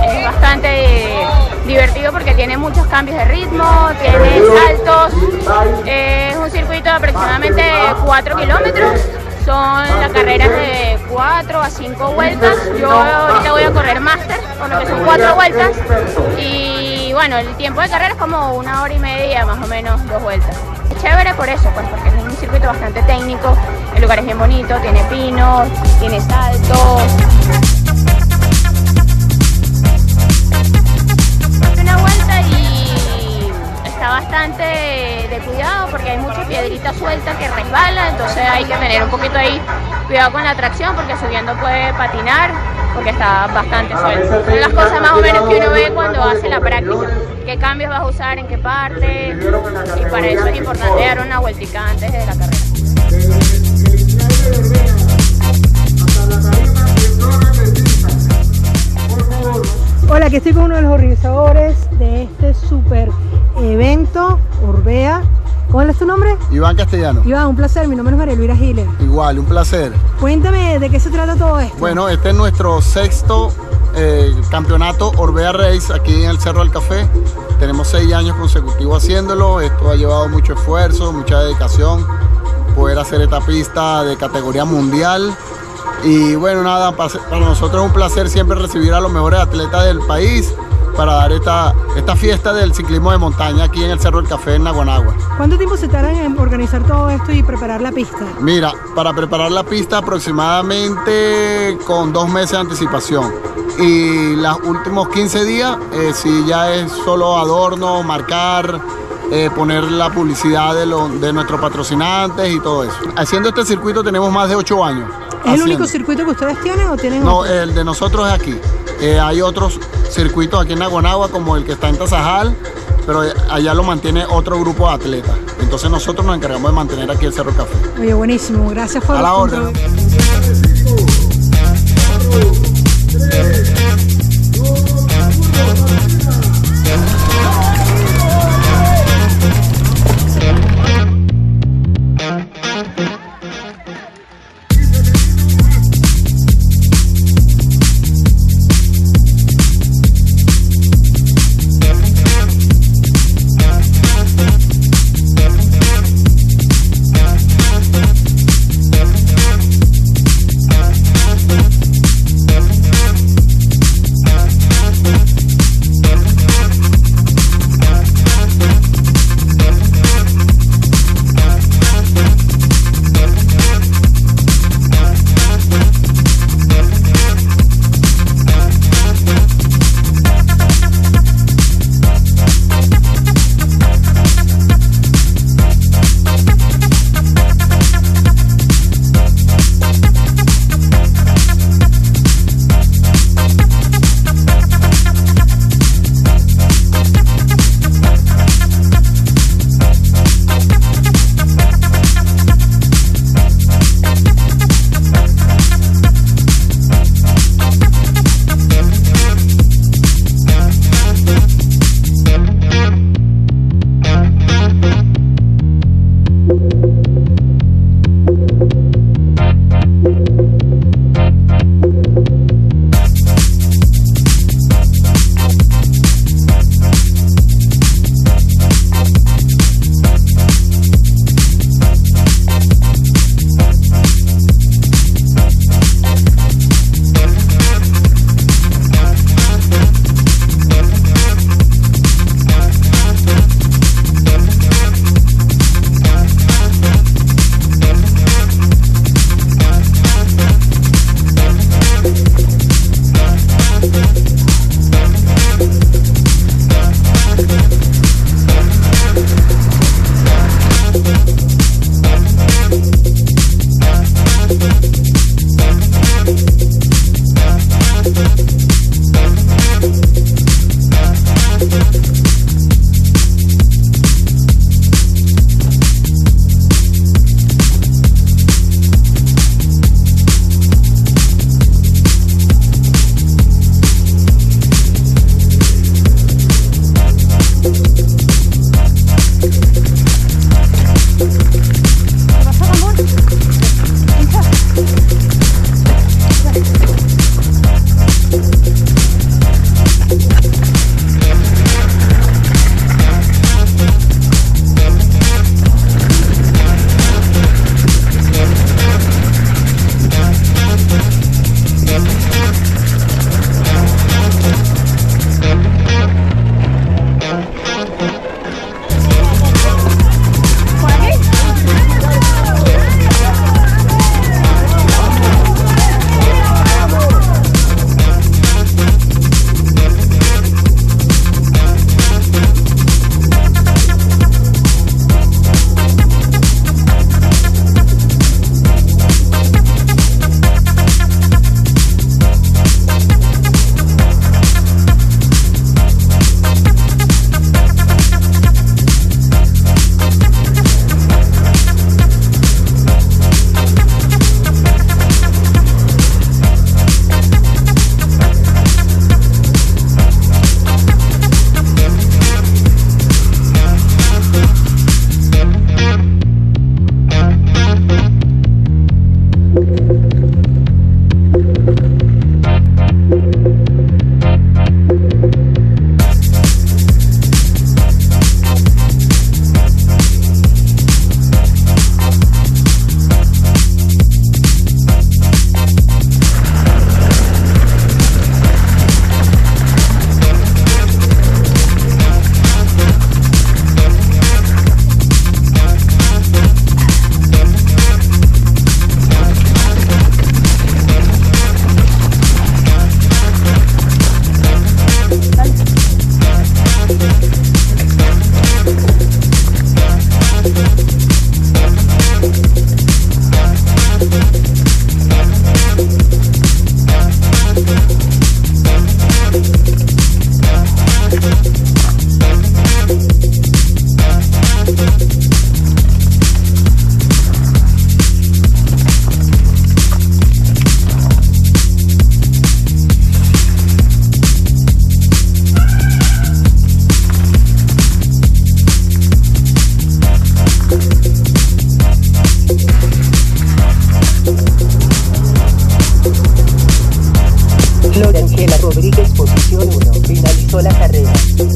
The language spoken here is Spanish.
es bastante divertido porque tiene muchos cambios de ritmo, tiene saltos, es un circuito de aproximadamente 4 kilómetros, la carrera es de 4 a 5 vueltas, yo ahorita voy a correr máster, por lo que son 4 vueltas, y bueno, el tiempo de carrera es como 1 hora y media, más o menos, 2 vueltas. Es chévere por eso, pues porque es un circuito bastante técnico, el lugar es bien bonito, tiene pinos, tiene saltos. Una vuelta y está bastante de cuidado porque hay mucha piedrita suelta que resbala, entonces hay que tener un poquito ahí cuidado con la tracción porque subiendo puede patinar porque está bastante suelto. Son las cosas más o menos que uno ve cuando hace la práctica. Qué cambios vas a usar, en qué parte, y para eso es importante dar una vueltica antes de la carrera. Hola, aquí estoy con uno de los organizadores de este super evento, Orbea. ¿Cuál es tu nombre? Iván Castellano. Iván, un placer, mi nombre es María Elvira Giles. Igual, un placer. Cuéntame de qué se trata todo esto. Bueno, este es nuestro 6º campeonato Orbea Race aquí en el Cerro del Café. Tenemos 6 años consecutivos haciéndolo. Esto ha llevado mucho esfuerzo, mucha dedicación, poder hacer etapista de categoría mundial. Y bueno, nada, para nosotros es un placer siempre recibir a los mejores atletas del país para dar esta fiesta del ciclismo de montaña aquí en el Cerro del Café en Naguanagua. ¿Cuánto tiempo se tardan en organizar todo esto y preparar la pista? Mira, para preparar la pista aproximadamente con 2 meses de anticipación. Y los últimos 15 días, sí, ya es solo adorno, marcar, poner la publicidad de nuestros patrocinantes y todo eso. Haciendo este circuito tenemos más de 8 años. ¿Es el único circuito que ustedes tienen o tienen No, otro? el de nosotros es aquí. Hay otros circuitos aquí en Naguanagua como el que está en Tazajal, pero allá lo mantiene otro grupo de atletas. Entonces nosotros nos encargamos de mantener aquí el Cerro Café. Oye, buenísimo, gracias por a la orden. Gloria Ángela Rodríguez, posición 1, finalizó la carrera.